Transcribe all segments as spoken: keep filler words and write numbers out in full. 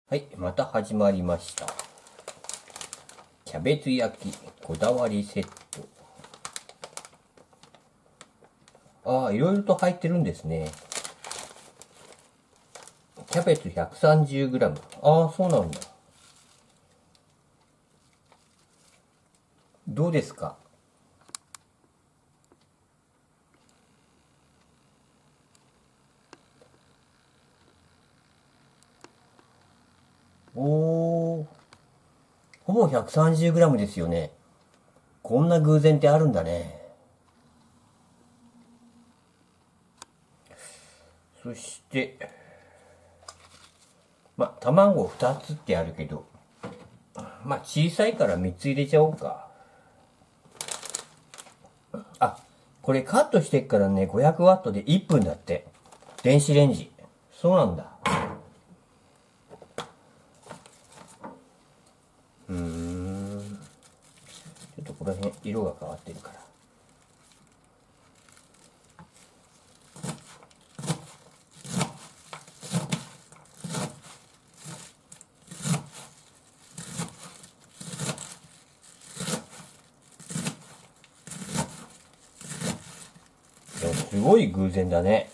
はい、また始まりました。キャベツ焼きこだわりセット。ああ、いろいろと入ってるんですね。キャベツ ひゃくさんじゅうグラム。ああ、そうなんだ。どうですか？おー、ほぼ ひゃくさんじゅうグラム ですよね。こんな偶然ってあるんだね。そして、ま、卵ふたつってあるけど、まあ、小さいからみっつ入れちゃおうか。あ、これカットしてっからね、ごひゃくワットでいっぷんだって。電子レンジ。そうなんだ。うーん。ちょっとこの辺色が変わってるから。でもすごい偶然だね。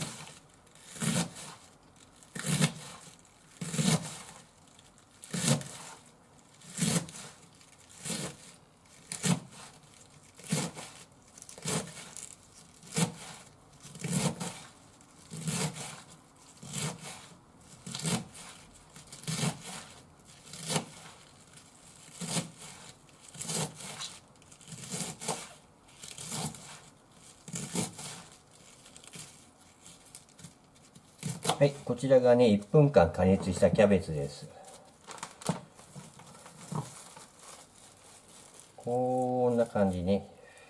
はい、こちらがね、いっぷんかん加熱したキャベツです。こんな感じね。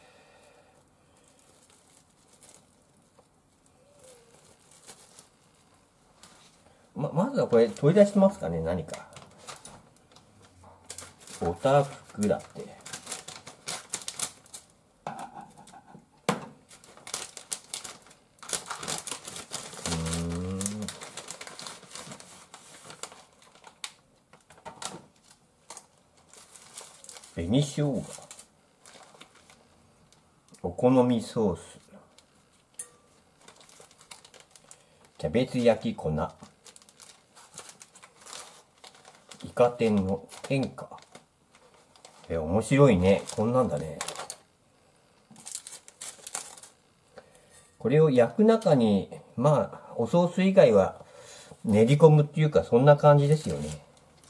ま、まずはこれ取り出しますかね、何か。おたふくだって。紅しょうが、お好みソース、キャベツ焼き粉、イカ天の変化。え、面白いね。こんなんだね。これを焼く中に、まあ、おソース以外は練り込むっていうか、そんな感じですよね。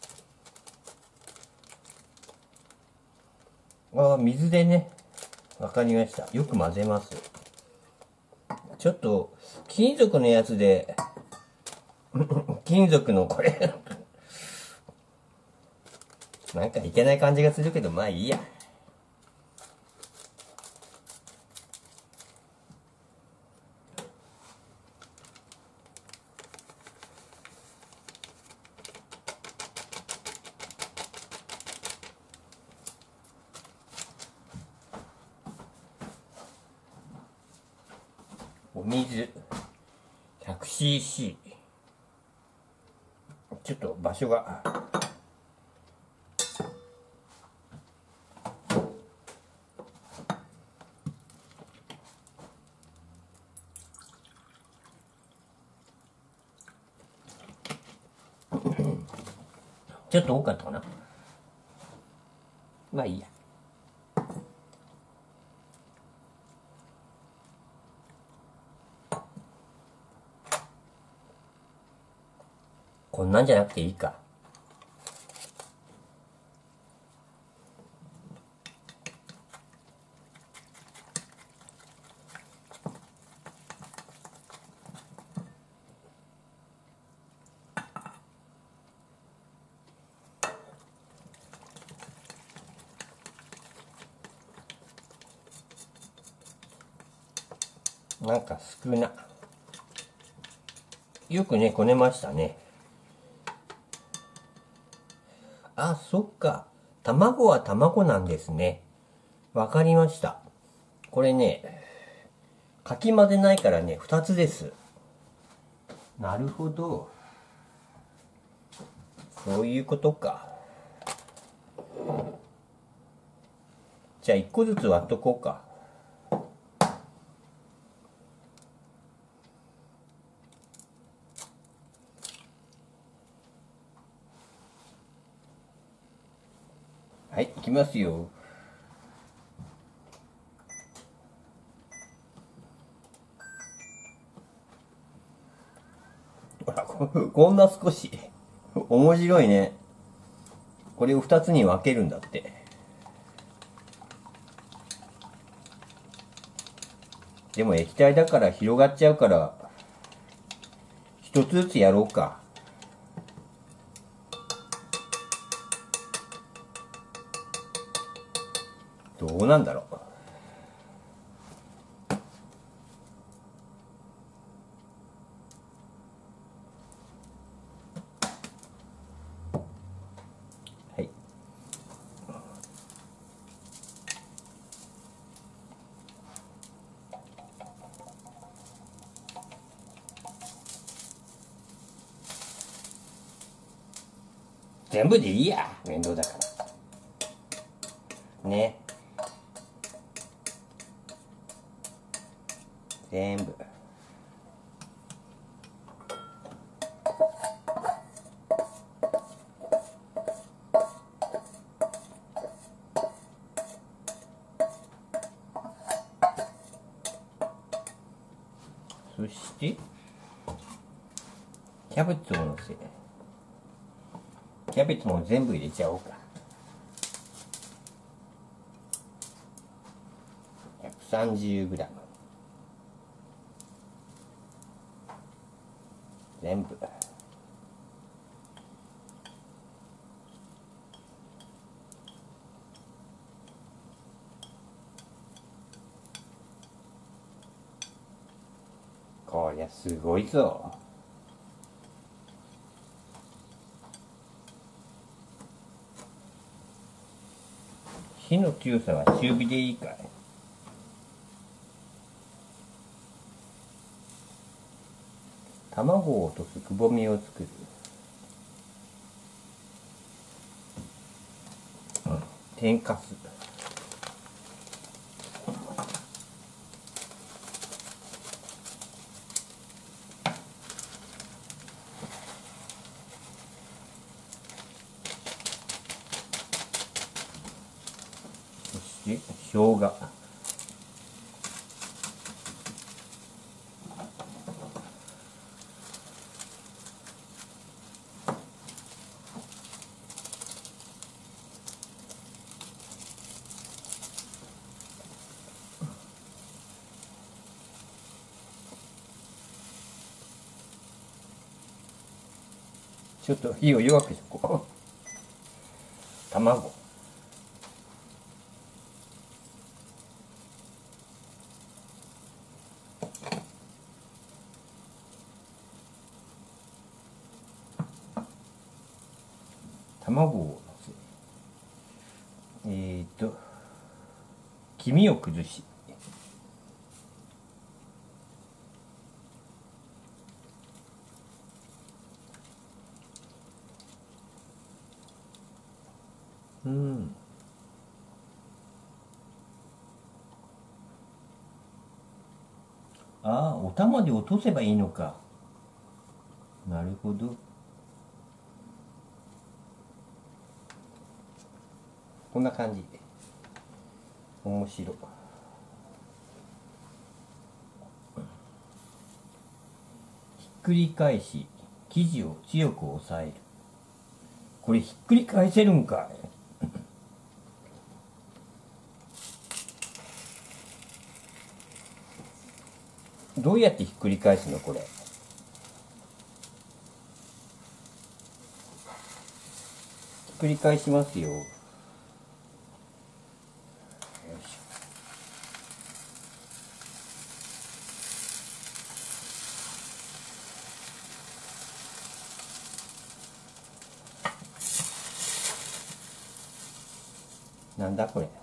ああ、水でね。わかりました。よく混ぜます。ちょっと、金属のやつで、金属のこれなんかいけない感じがするけど、まあいいや。お水 ひゃくシーシー。ちょっと場所がちょっと多かったかな。まあいいや。こんなんじゃなくていいか。なんか少な。よくね、こねましたね。あ、そっか。卵は卵なんですね。わかりました。これね、かき混ぜないからね、二つです。なるほど。 そういうことか。じゃあ一個ずつ割っとこうか。はい、いきますよ。ほら、こんな少し。面白いね。これを二つに分けるんだって。でも液体だから広がっちゃうから、一つずつやろうか。どうなんだろう。はい。全部でいいや。面倒だから。ね。全部。そしてキャベツをのせ、キャベツも全部入れちゃおうか。ひゃくさんじゅうグラム 全部。こりゃすごいぞ。火の強さは中火でいいかい。卵を落とすくぼみを作る。うん、天かす。そして生姜。ちょっと火を弱くしとこう。卵。卵をのせ、えーと黄身を崩し、うん、ああ、お玉で落とせばいいのか。なるほど。こんな感じ。面白い。ひっくり返し、生地を強く押さえる。これひっくり返せるんかい。どうやってひっくり返すのこれ。ひっくり返しますよ。よいしょ。なんだこれ。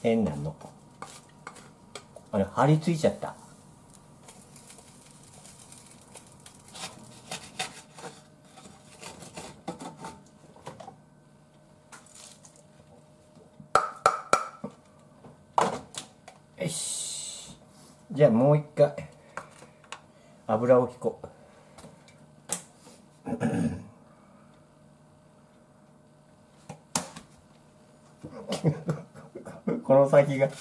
変なの。あれ張り付いちゃった。よし、じゃあもう一回油を引こう。この先がよ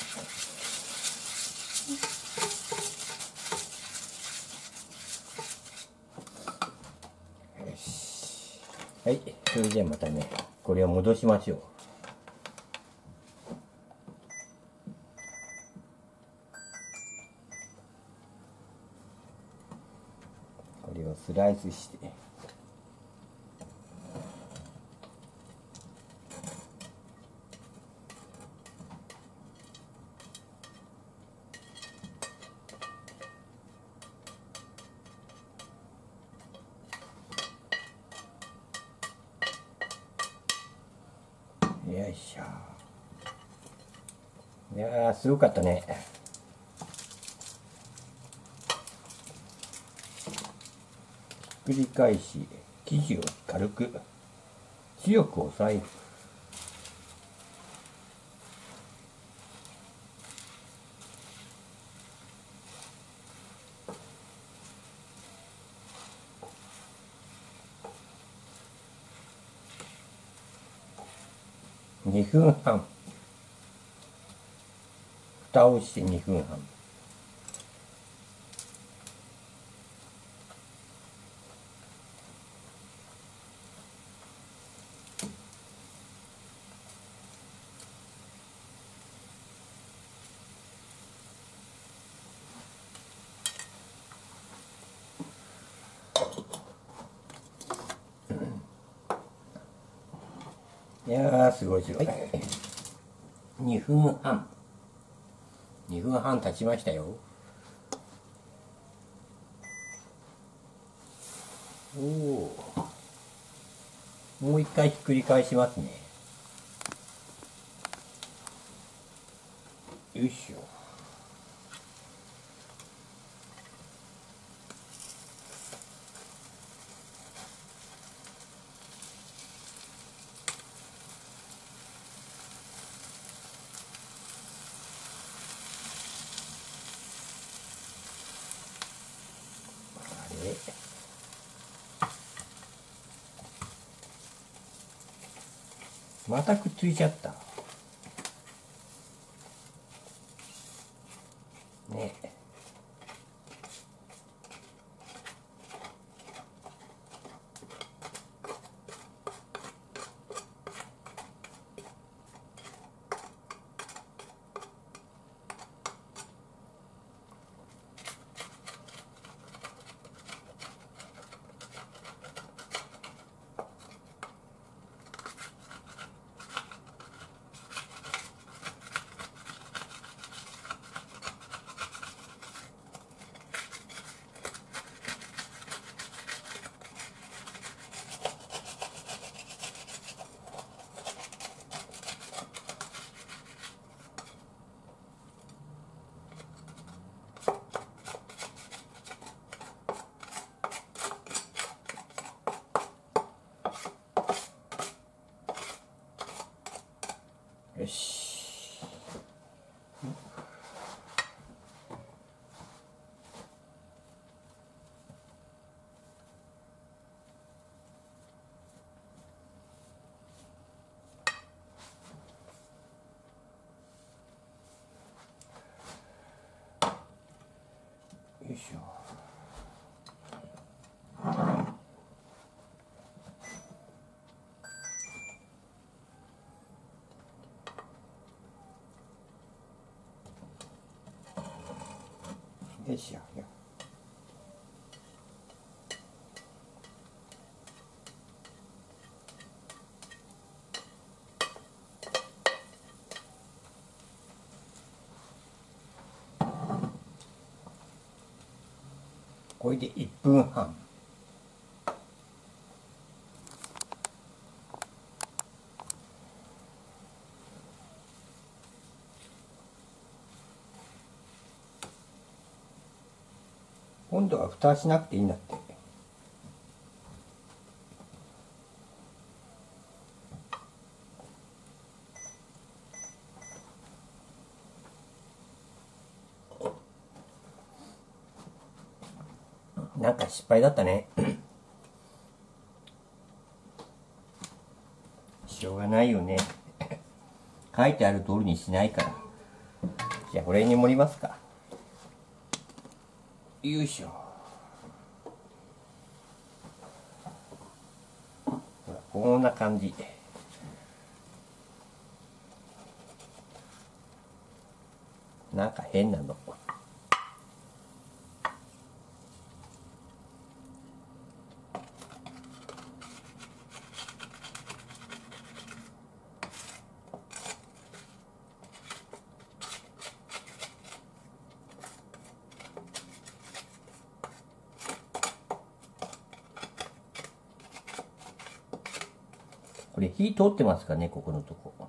し、はい、それじゃあまたねこれを戻しましょう。これをスライスして、よいしょ。いやーすごかったね。ひっくり返し生地を軽く強く押さえる。にふんはん、蓋をしてにふんはん。いやーすごいすごい。にふんはん、にふんはん経ちましたよ。おお、もう一回ひっくり返しますね。よいしょ。あれ、またくっついちゃったね。よし。よいしょ。よいしょ。これでいっぷんはん。 今度は蓋しなくていいんだって。なんか失敗だったね。しょうがないよね。書いてある通りにしないから。じゃあこれに盛りますか。よいしょ。ほらこんな感じ。なんか変なの。これ火通ってますかね、ここのとこ。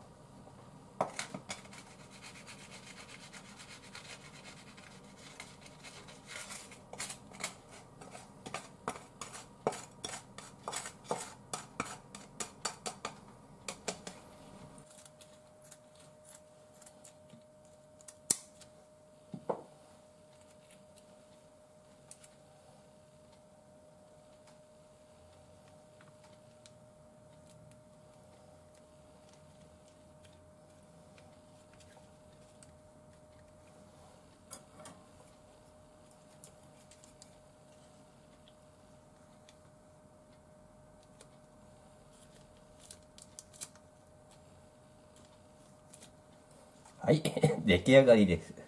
はい、出来上がりです。